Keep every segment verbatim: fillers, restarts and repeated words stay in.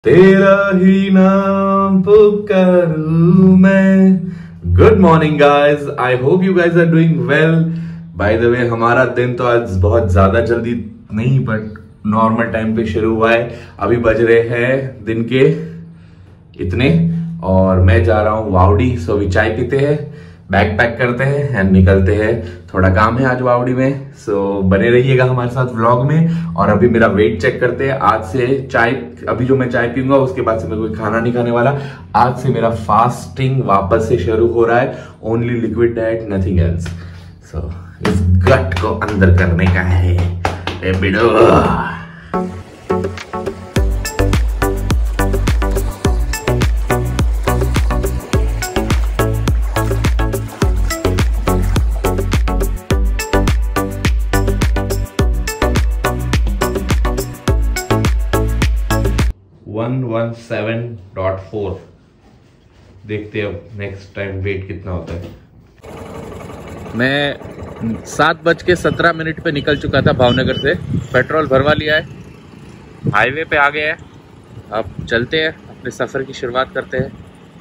तेरा ही नाम पुकारूं मैं। Good morning guys, I hope you guys are doing well. By the way हमारा दिन तो आज बहुत ज्यादा जल्दी नहीं बट नॉर्मल टाइम पे शुरू हुआ है। अभी बज रहे हैं दिन के इतने और मैं जा रहा हूँ वावड़ी। सो अभी चाय पीते हैं, बैग पैक करते हैं एंड निकलते हैं। थोड़ा काम है आज वावड़ी में, सो बने रहिएगा हमारे साथ व्लॉग में। और अभी मेरा वेट चेक करते हैं। आज से चाय, अभी जो मैं चाय पीऊंगा उसके बाद से मैं कोई खाना नहीं खाने वाला। आज से मेरा फास्टिंग वापस से शुरू हो रहा है। Only liquid diet, nothing else. So इस गट को अंदर करने का है ए बिडो। One one seven dot four. देखते हैं अब नेक्स्ट टाइम वेट कितना होता है। मैं सात बज के सत्रह मिनट पे निकल चुका था भावनगर से। पेट्रोल भरवा लिया है, हाईवे पे आ गए हैं। अब चलते हैं, अपने सफर की शुरुआत करते हैं।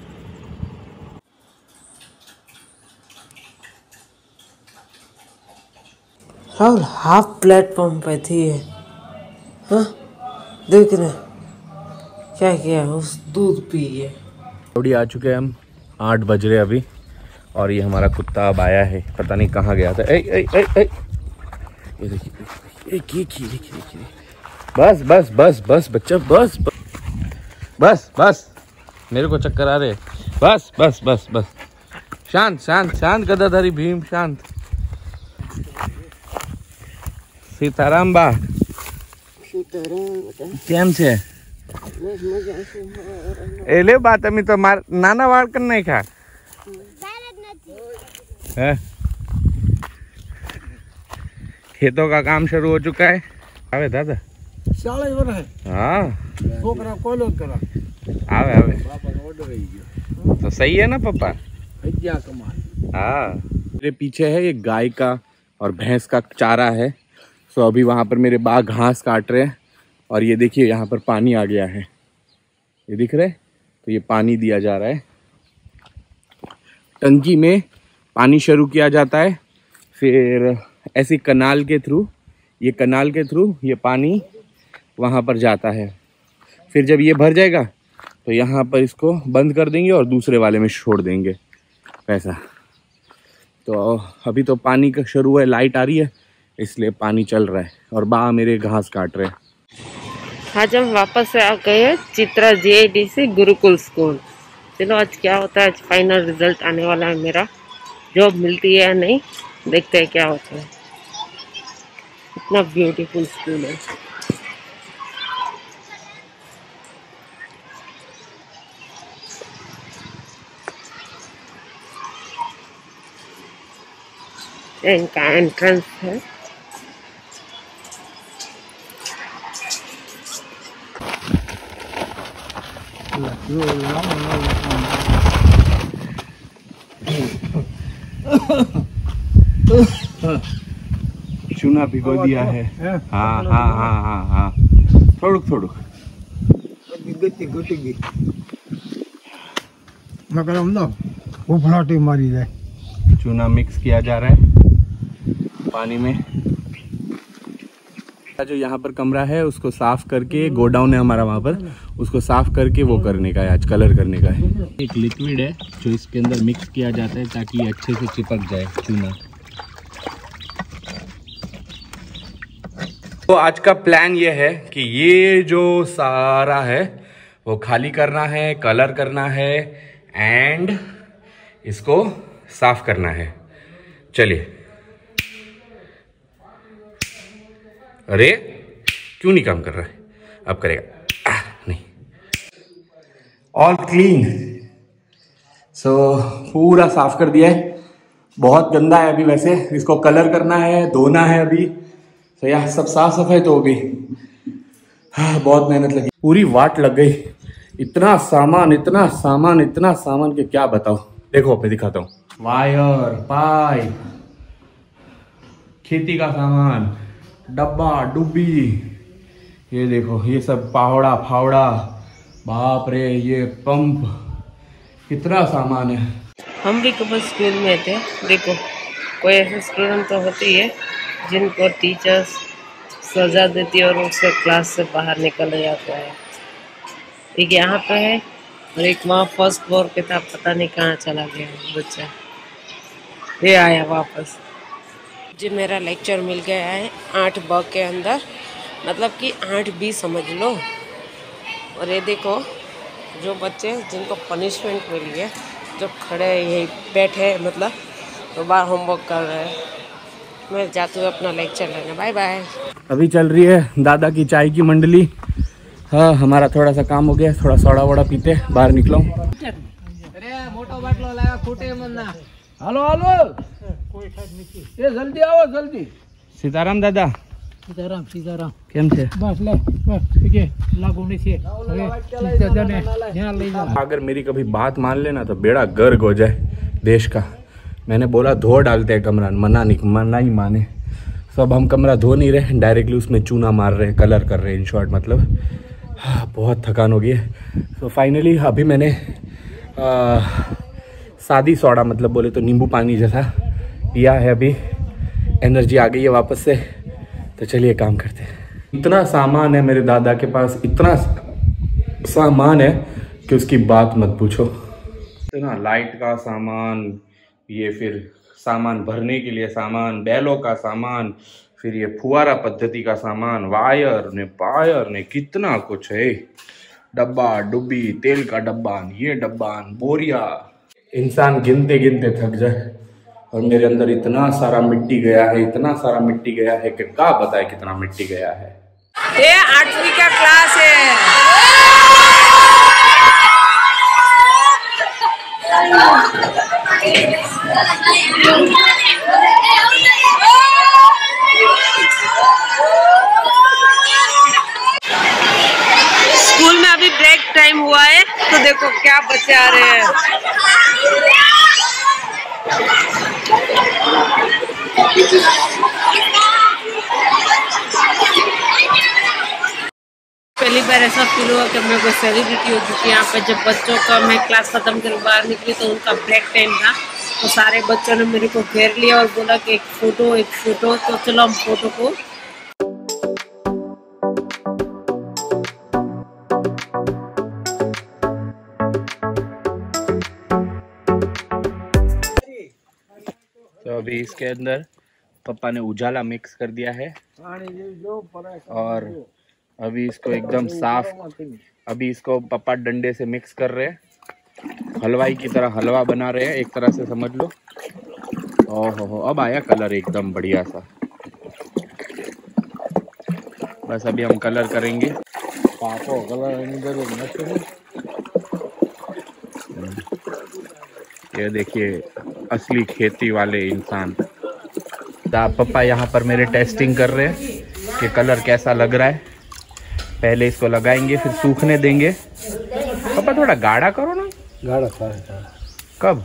और हाफ प्लेटफॉर्म पे थी। हाँ देख रहे क्या किया, उस दूध पिए। थोड़ी आ चुके हैं हम, आठ बज रहे अभी। और ये हमारा कुत्ता अब आया है, पता नहीं कहाँ गया था। ए, ए, ए, ए। ये देखिए, एक ये देखिए देखिए। बस बस बस बस बच्चा, बस बस बस, मेरे को चक्कर आ रहे। बस बस बस बस, शांत शांत शांत, गदाधारी भीम शांत। सीताराम बा केम छे? एले बात अमी तो मार नाना वाड़ कर नहीं खा है। खेतों का काम शुरू हो चुका है। आवे दादा हाँ आवे आवे तो सही है ना पापा। हाँ मेरे पीछे है ये गाय का और भैंस का चारा है। सो अभी वहां पर मेरे बाघ घास काट रहे हैं। और ये देखिए यहाँ पर पानी आ गया है, ये दिख रहा है। तो ये पानी दिया जा रहा है, टंकी में पानी शुरू किया जाता है। फिर ऐसी कनाल के थ्रू, ये कनाल के थ्रू ये पानी वहाँ पर जाता है। फिर जब ये भर जाएगा तो यहाँ पर इसको बंद कर देंगे और दूसरे वाले में छोड़ देंगे वैसा। तो अभी तो पानी का शुरू है, लाइट आ रही है इसलिए पानी चल रहा है। और बा मेरे घास काट रहे हैं। आज हम वापस से आ गए Chitra ji I D C Gurukul school. चलो आज क्या होता है, आज फाइनल रिजल्ट आने वाला है मेरा। जॉब मिलती है या नहीं, देखते हैं क्या होता है। इतना ब्यूटीफुल स्कूल है। इनका एंट्रेंस है। चूना भिगो दिया है। हाँ हाँ हाँ हाँ हाँ थोड़ुक थोड़ुक मारी जाए। चूना मिक्स किया जा रहा है पानी में। जो यहाँ पर कमरा है उसको साफ करके, गोडाउन है हमारा वहाँ पर, उसको साफ करके वो करने का है, आज कलर करने का है। एक लिक्विड है जो इसके अंदर मिक्स किया जाता है ताकि अच्छे से चिपक जाए चूना। तो आज का प्लान ये है कि ये जो सारा है वो खाली करना है, कलर करना है एंड इसको साफ करना है। चलिए। अरे क्यों नहीं काम कर रहा है? अब करेगा। आ, नहीं, ऑल क्लीन। सो पूरा साफ कर दिया है। बहुत गंदा है अभी, वैसे इसको कलर करना है, धोना है अभी। तो यार सब साफ सफाई तो हो गई। हाँ बहुत मेहनत लगी, पूरी वाट लग गई। इतना सामान इतना सामान इतना सामान के क्या बताओ। देखो मैं दिखाता हूँ। वायर, पाइप, खेती का सामान, डब्बा डुब्बी, ये देखो ये सब पावड़ा फावड़ा बाप रे, ये पंप कितना सामान है। हम भी कब स्कूल में थे, देखो कोई ऐसे स्टूडेंट तो होते ही है जिनको टीचर्स सजा देती है और उससे क्लास से बाहर निकल जाता है। एक यहाँ पे है और एक वहाँ फर्स्ट फ्लोर पे था, पता नहीं कहाँ चला गया बच्चा। ये आया वापस। जी मेरा लेक्चर मिल गया है आठ ब के अंदर, मतलब कि आठ बी समझ लो। और ये देखो जो बच्चे जिनको पनिशमेंट मिली है, जो खड़े यही बैठे मतलब तो बाहर होमवर्क कर रहे हैं। मैं जाती हूँ अपना लेक्चर लेने। Bye bye. अभी चल रही है दादा की चाय की मंडली। हाँ, हमारा थोड़ा सा काम हो गया, थोड़ा सोडा वोडा पीते बाहर निकलो। हेलो हेलो, ये जल्दी आओ जल्दी। सीताराम दादा। सीताराम सीताराम केम छे? बस ले बस ठीक है, लागू नहीं छे। अगर मेरी कभी बात मान लेना तो बेड़ा गर्क हो जाए देश का। मैंने बोला धो डालते हैं कमरा, मना नहीं मना ही माने। सब हम कमरा धो नहीं रहे, डायरेक्टली उसमें चूना मार रहे हैं, कलर कर रहे हैं। इन शॉर्ट मतलब हाँ, बहुत थकान हो गई है। तो फाइनली अभी मैंने आ, सादी सोडा मतलब बोले तो नींबू पानी जैसा पिया है। अभी एनर्जी आ गई है वापस से, तो चलिए काम करते हैं। इतना सामान है मेरे दादा के पास, इतना सामान है कि उसकी बात मत पूछो। इतना लाइट का सामान, ये फिर सामान भरने के लिए सामान, बैलों का सामान, फिर ये फुवारा पद्धति का सामान, वायर ने पायर ने कितना कुछ है। डब्बा डुब्बी, तेल का डब्बा, ये डब्बा, बोरिया। इंसान गिनते गिनते थक जाए। और मेरे अंदर इतना सारा मिट्टी गया है, इतना सारा मिट्टी गया है कि क्या बताए कितना मिट्टी गया है। ये आठवीं का क्लास है। स्कूल में अभी ब्रेक टाइम हुआ है, तो देखो क्या बच्चे आ रहे हैं। पहली बार ऐसा फील हुआ कि मैं कोई सेलिब्रिटी हो चुकी है यहाँ पे। जब बच्चों का मैं क्लास खत्म कर बाहर निकली तो उनका ब्रेक टाइम था, तो सारे बच्चों ने मेरे को घेर लिया और बोला कि एक फोटो एक फोटो। तो चलो हम फोटो को तो अभी इसके अंदर पापा ने उजाला मिक्स कर दिया है और अभी इसको एकदम साफ, अभी इसको पापा डंडे से मिक्स कर रहे हैं, हलवाई की तरह हलवा बना रहे हैं एक तरह से समझ लो। ओहो हो, अब आया कलर एकदम बढ़िया सा। बस अभी हम कलर करेंगे। पापो कलर ये देखिए असली खेती वाले इंसान। पापा यहाँ पर मेरे टेस्टिंग कर रहे हैं कि कलर कैसा लग रहा है। पहले इसको लगाएंगे फिर सूखने देंगे। पापा थोड़ा गाढ़ा करो ना। गाढ़ा था कब?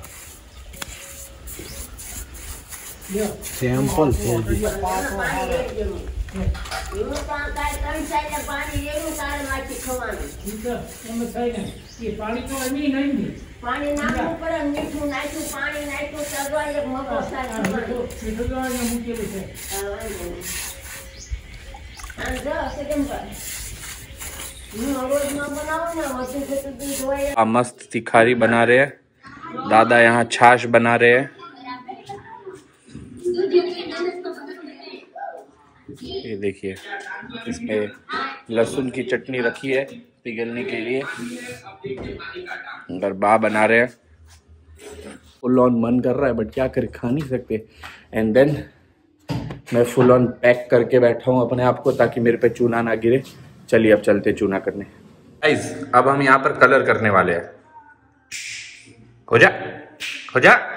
सैंपल मस्त तिखारी बना रहे हैं दादा, यहाँ छाछ बना रहे हैं। ये देखिए इसमें लहसुन की चटनी रखी है पिघलने के लिए, गरबा बना रहे हैं। फुल ऑन मन कर रहा है बट क्या करे, खा नहीं सकते। एंड देन मैं फुल ऑन पैक करके बैठा हूँ अपने आप को ताकि मेरे पे चूना ना गिरे। चलिए अब चलते चूना करने। गाइस अब हम यहाँ पर कलर करने वाले हैं। हो जा हो जा